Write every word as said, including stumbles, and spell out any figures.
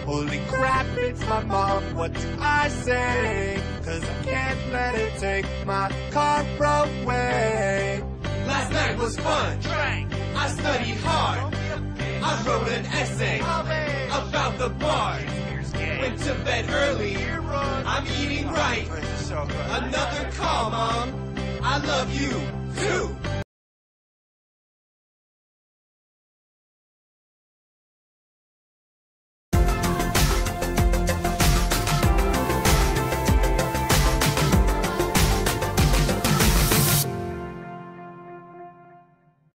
Holy crap, it's my mom, what do I say? Cause I can't let her take my car away. Last night was fun. I studied hard. I wrote an essay about the bars. Went to bed early. I'm eating right. Another call, Mom. I love you.